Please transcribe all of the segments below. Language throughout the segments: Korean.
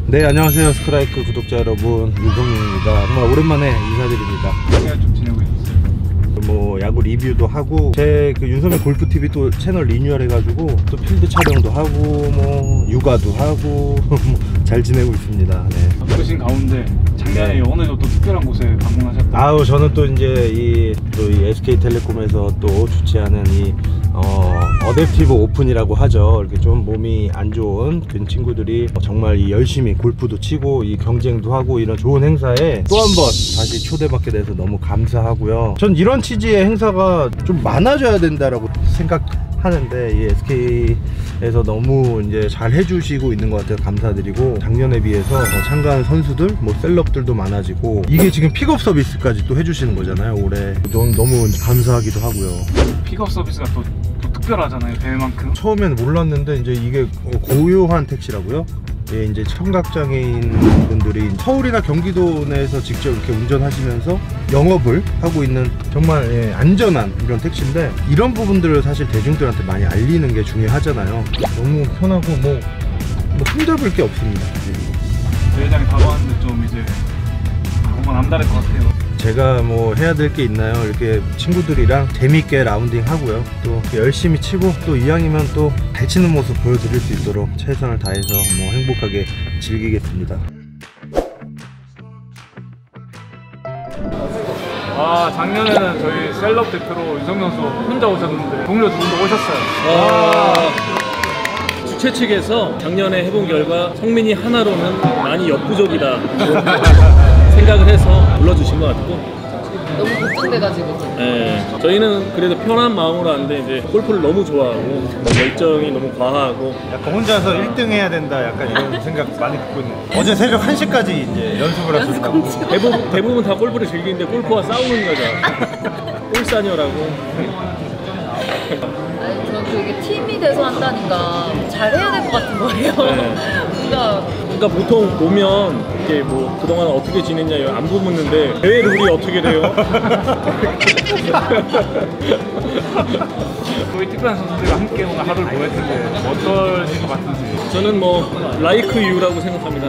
네, 안녕하세요 스트라이크 구독자 여러분, 윤성민입니다. 정말 오랜만에 인사드립니다. 제가 좀 지내고 있었어요. 뭐 야구 리뷰도 하고, 제 그 윤성민 골프TV 또 채널 리뉴얼 해가지고 또 필드 촬영도 하고 뭐 육아도 하고 잘 지내고 있습니다. 네. 바쁘신 가운데 작년에 오늘 또 특별한 곳에 방문하셨다. 아우, 저는 또 이제 이 SK텔레콤에서 또 주최하는 이 어댑티브 오픈이라고 하죠. 이렇게 좀 몸이 안 좋은 그 친구들이 정말 이 열심히 골프도 치고 이 경쟁도 하고 이런 좋은 행사에 또 한 번 다시 초대받게 돼서 너무 감사하고요. 전 이런 취지의 행사가 좀 많아져야 된다라고 생각하는데, 이 SK에서 너무 이제 잘 해주시고 있는 것 같아서 감사드리고, 작년에 비해서 참가하는 선수들, 뭐 셀럽들도 많아지고, 이게 지금 픽업 서비스까지 또 해주시는 거잖아요. 올해 너무 감사하기도 하고요. 픽업 서비스가 또 특별하잖아요, 대회만큼. 처음엔 몰랐는데 이제 이게 고요한 택시라고요? 예, 이제 청각장애인 분들이 서울이나 경기도 내에서 직접 이렇게 운전하시면서 영업을 하고 있는 정말 안전한 이런 택시인데, 이런 부분들을 사실 대중들한테 많이 알리는 게 중요하잖아요. 너무 편하고 뭐 흠잡을 게 없습니다. 대회장에 다가왔는데 좀 이제 뭔가 남다를 것 같아요. 제가 뭐 해야 될 게 있나요? 이렇게 친구들이랑 재밌게 라운딩 하고요, 또 열심히 치고, 또 이왕이면 또 잘 치는 모습 보여드릴 수 있도록 최선을 다해서 뭐 행복하게 즐기겠습니다. 작년에는 저희 셀럽 대표로 윤성명 선수 혼자 오셨는데 동료 두 분도 오셨어요. 주최 측에서 작년에 해본 결과 성민이 하나로는 많이 역부족이다 생각을 해서 불러주신 것 같고, 너무 걱정돼가지고. 네, 저희는 그래도 편한 마음으로 하는데 이제 골프를 너무 좋아하고 열정이 너무 과하고, 약간 혼자서 1등 해야 된다, 약간 이런 생각 많이 갖고 있는. 어제 새벽 1시까지 이제 연습을 하셨다고. 대부분 다 골프를 즐기는데 골프와 싸우는 거죠. 꼴싸녀라고. 아니, 저는 이게 팀이 돼서 한다니까 잘해야 될 것 같은 거예요. 네. 그러니까 보통 보면 이렇게 뭐 그동안 어떻게 지냈냐 안 묻는데, 대회 룰이 어떻게 돼요? 저희 특별한 선수들과 함께 오늘 하루를 보냈을 때 어떠신 것 같은지. 저는 뭐 라이크 유라고 생각합니다.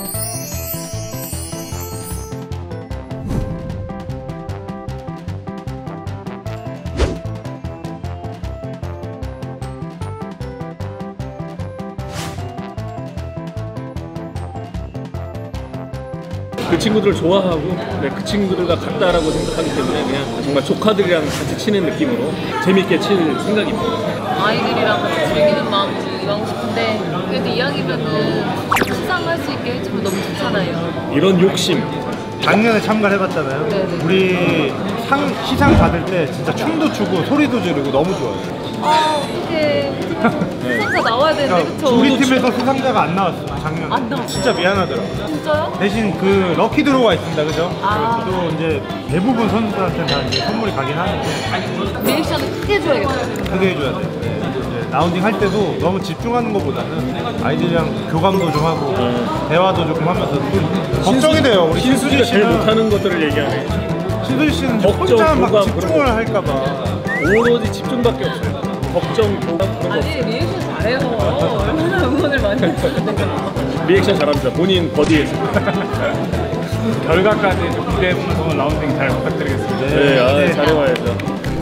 그 친구들을 좋아하고, 그 친구들과 같다라고 생각하기 때문에 그냥 정말 조카들이랑 같이 치는 느낌으로 재밌게 칠 생각입니다. 아이들이랑 같이 즐기는 마음도 이왕 싶은데, 그래도 이왕이면은 시상할 수 있게 해주면 너무 좋잖아요. 이런 욕심. 작년에 참가를 해봤잖아요. 네네. 우리 시상 받을 때 진짜 춤도 추고 소리도 지르고 너무 좋아요. 어떡해. 수상자 나와야 되는데, 그쵸? 우리 팀에서 수상자가 안 나왔어, 작년에. 안 나왔어요? 진짜 미안하더라고요. 진짜요? 대신 그 럭키 드로우가 있습니다, 그죠? 아. 저도 이제 대부분 선수들한테 다 이제 선물이 가긴 하는데 리액션을 크게 해줘야겠다. 크게 해줘야 돼요. 이제 라운딩 할 때도 너무 집중하는 것보다는 아이들이랑 교감도 좀 하고 대화도 조금 하면서 걱정이 돼요. 우리 신수지가 제일 못하는 것들을 얘기하네. 신수지 씨는 걱정, 혼자 막 교감, 집중을 할까봐 오로지 집중밖에 없어요. 걱정, 교감 그런 거 아니, 없어요. 리액션 잘해요. 얼마나 응원을 많이 해주는데. 리액션 잘합니다. 본인 버디에서. 결과까지 좀 기대해보면서 오늘 라운딩 잘 부탁드리겠습니다. 네, 잘해봐야죠.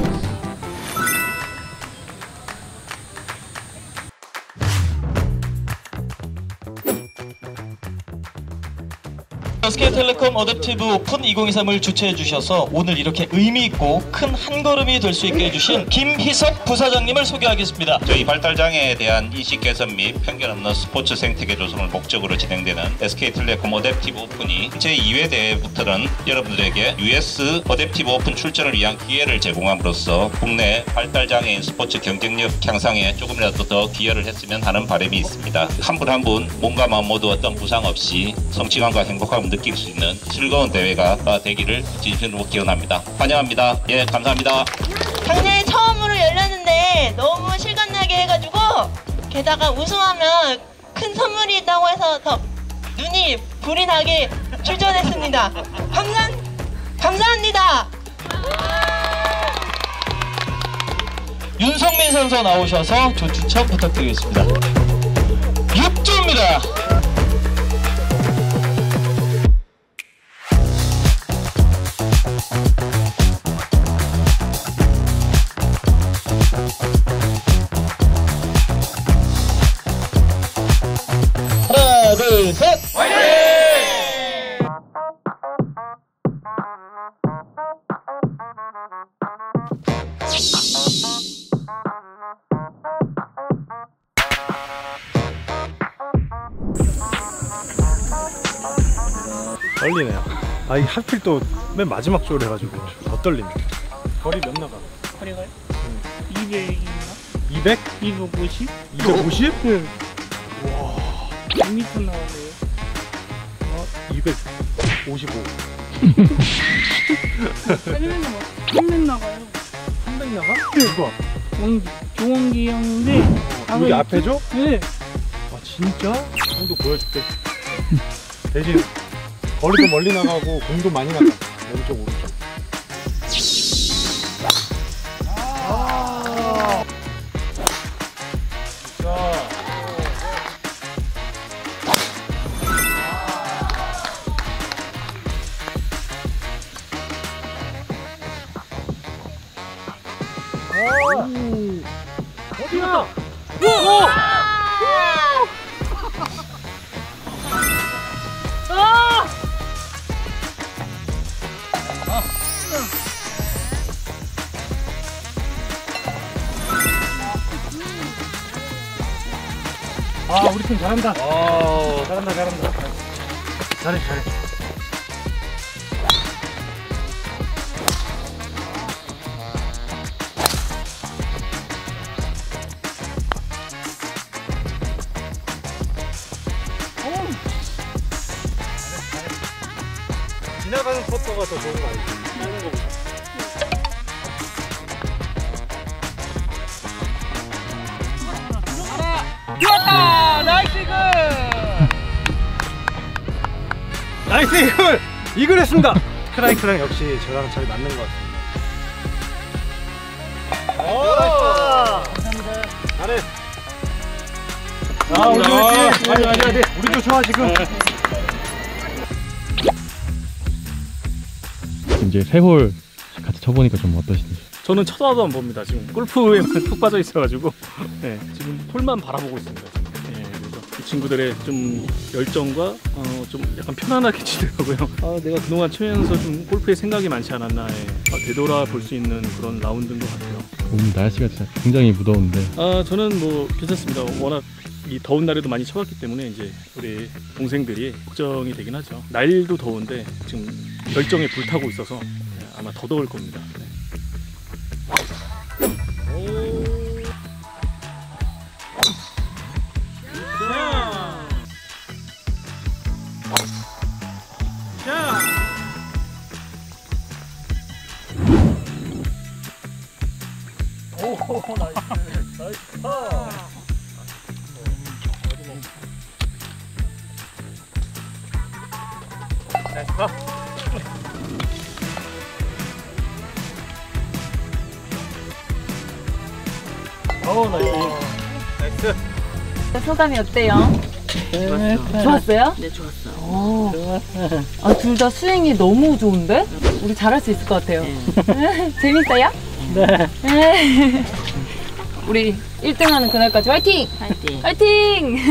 SK텔레콤 어댑티브 오픈 2023을 주최해 주셔서 오늘 이렇게 의미있고 큰 한걸음이 될 수 있게 해주신 김희석 부사장님을 소개하겠습니다. 저희 발달장애에 대한 인식 개선 및 편견 없는 스포츠 생태계 조성을 목적으로 진행되는 SK텔레콤 어댑티브 오픈이 제2회 대회부터는 여러분들에게 US 어댑티브 오픈 출전을 위한 기회를 제공함으로써 국내 발달장애인 스포츠 경쟁력 향상에 조금이라도 더 기여를 했으면 하는 바람이 있습니다. 한 분 한 분 몸과 마음 모두 어떤 부상 없이 성취감과 행복함을 느낄 수 있는 즐거운 대회가 되기를 진심으로 기원합니다. 환영합니다. 예, 감사합니다. 작년에 처음으로 열렸는데 너무 실감나게 해가지고, 게다가 우승하면 큰 선물이 있다고 해서 더 눈이 불이 나게 출전했습니다. 감사합니다. 윤성민 선수 나오셔서 조추첨 부탁드리겠습니다. 6조입니다. 하나, 둘, 셋! 떨리네요. 아, 이 하필 또 맨 마지막 조를 해가지고 더 떨리네. 거리 몇 나가? 거리가요? 200인가? 200? 250? 250? 네. 와. 100m 나오네요. 255. 300 나가요. 300 나가? 누가? 조원기 형인데. 여기 앞에죠? 네. 아, 진짜? 공도 보여줄게. 대신 거리도 멀리 나가고 공도 많이 나가. 왼쪽 오른쪽. 어디 갔다? 아, 우리 팀 잘한다. 잘한다. 잘해. 지나가는 퍼터가 더 좋은 거 알지? 하는 거보다. 좋았다! 나이스 이글! 나이스 이글! 이글 했습니다! 스트라이크랑 역시 저랑 잘 맞는 것 같습니다. 오! 감사합니다. 잘해. 아, 우리 우리도 좋아 지금. 이제 3홀 같이 쳐보니까 좀 어떠신지? 저는 쳐다도 안 봅니다. 지금 골프에만 푹 빠져 있어가지고 네, 지금 홀만 바라보고 있습니다. 네, 그래서 이 친구들의 좀 열정과 좀 약간 편안하게 치더라고요. 아, 내가 그동안 치면서 좀 골프에 생각이 많지 않았나 되돌아볼 수 있는 그런 라운드인 것 같아요. 오늘 날씨가 진짜 굉장히 무더운데 저는 뭐 괜찮습니다. 워낙 이 더운 날에도 많이 쳐봤기 때문에 이제 우리 동생들이 걱정이 되긴 하죠. 날도 더운데 지금 열정에 불타고 있어서 아마 더 더울 겁니다. 네. 나이스. 소감이 어때요? 좋았어요? 네, 좋았어. 아, 둘 다 스윙이 너무 좋은데? 우리 잘할 수 있을 것 같아요. 재밌어요? 네. 우리 1등 하는 그날까지 화이팅! 화이팅! 화이팅!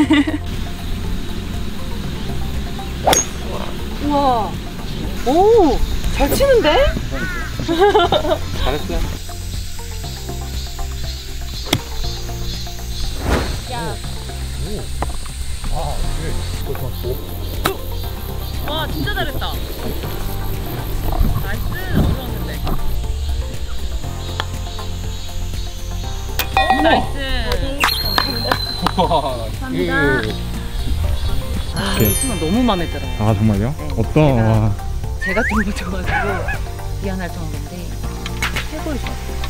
우와. 오, 잘 치는데? 잘했어요. 야. 와, 진짜 잘했다. 나이스. 어려웠는데. 나이스. 감사합니다. 이 너무 마음에 들어요. 아 정말요? 네, 어떤? 제가 좀 붙여가지고 미안할 정도인데 최고일 것 같아요.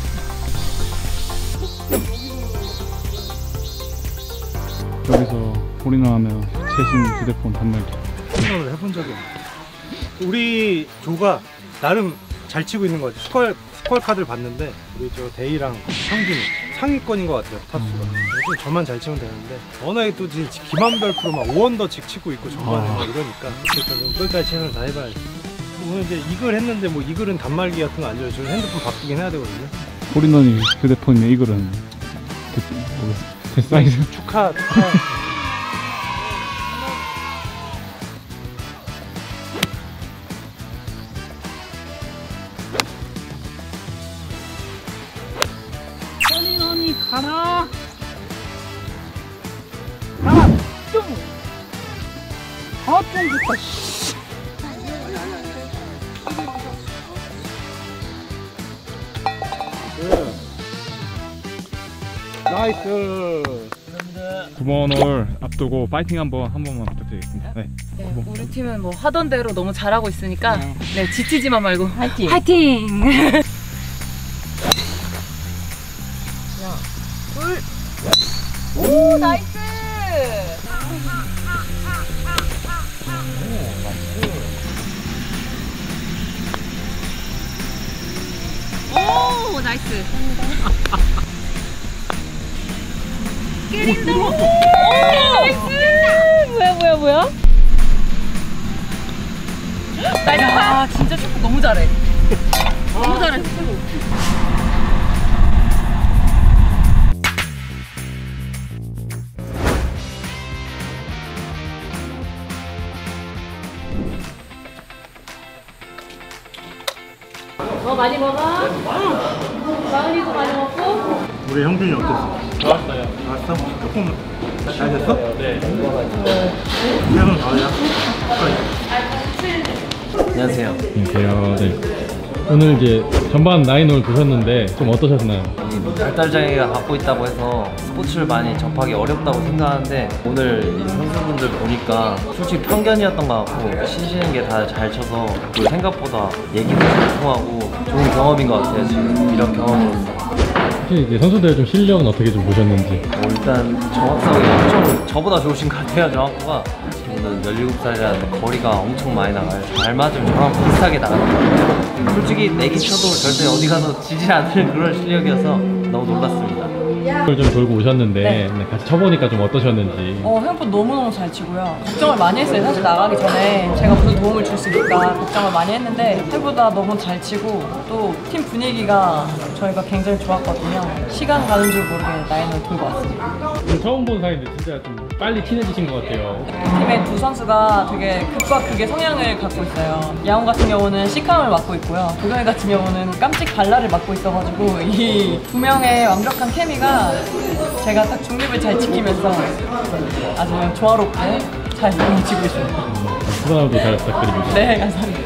여기서 홀인원하면 최신 휴대폰 단말기. 생각을 해본 적이 없어. 우리 조가 나름 잘 치고 있는 것 같아요. 스코어 카드를 봤는데 우리 저 데이랑 형준이 상위권인 것 같아요. 타수가. 요즘 저만 잘 치면 되는데 워낙에 또 지금 김한별 프로 막 5언더씩 치고 있고 전반에 막 이러니까 그러니까 좀 끝까지 최선을 다해봐야지. 오늘 이제 이글 했는데 뭐 이글은 단말기 같은 거 안 줘요. 저는 핸드폰 바꾸긴 해야 되거든요. 홀인원이 휴대폰에 이거는 제 사이즈. 축하. 홀인원이 가라. 가라. 좀. 좀 좋다. 씨. 나이스. 9번 홀 앞두고 파이팅 한 번만 부탁드리겠습니다. 네. 네, 우리 팀은 뭐 하던 대로 너무 잘하고 있으니까 네, 지치지만 말고 화이팅! 화이팅! 하나, 둘, 오 나이스! 오 나이스! 깨린다! 오 나이스! 뭐야? 나이스! 아 진짜 슈퍼 너무 잘해. 너무 잘해. 많이 먹어? 마은이도 많이 먹고? 우리 형준이 어땠어? 좋았어요. 나왔어? 조금 잘 됐어? 네. 그냥 나야. 안녕하세요. 안녕하세요. 네. 오늘 이제 전반 9홀 보셨는데 좀 어떠셨나요? 이 발달장애가 갖고 있다고 해서 스포츠를 많이 접하기 어렵다고 생각하는데 오늘 이 선수분들 보니까 솔직히 편견이었던 것 같고 치시는 게 다 잘 쳐서 그리고 생각보다 얘기도 잘 통하고 좋은 경험인 것 같아요. 지금 이런 경험으로서. 혹시 이제 선수들 좀 실력은 어떻게 좀 보셨는지? 일단 정확성이 엄청 저보다 좋으신 것 같아요. 정확도가 저는 17살이라는데 거리가 엄청 많이 나가요. 잘 맞으면 저랑 비슷하게 나가요. 솔직히 내기 쳐도 절대 어디 가서 지지 않을 그런 실력이어서 너무 놀랐습니다. 그걸 좀 돌고 오셨는데 네, 같이 쳐보니까 좀 어떠셨는지. 생각보다 너무너무 잘 치고요. 걱정을 많이 했어요. 사실 나가기 전에 제가 무슨 도움을 줄 수 있을까 걱정을 많이 했는데 생각보다 너무 잘 치고 또 팀 분위기가 저희가 굉장히 좋았거든요. 시간 가는 줄 모르게 라인을 돌고 왔습니다. 오늘 처음 본 사이인데 진짜 좀 빨리 친해지신 것 같아요. 팀의 두 선수가 되게 극과 극의 성향을 갖고 있어요. 야옹 같은 경우는 시캄을 맡고 있고요. 도경이 같은 경우는 깜찍 발랄을 맡고 있어가지고 이 두 명의 완벽한 케미가 제가 딱 중립을 잘 지키면서 아주 조화롭게 잘 이루어지고 있습니다. 후반하고도 잘 부탁드립니다. 네, 감사합니다.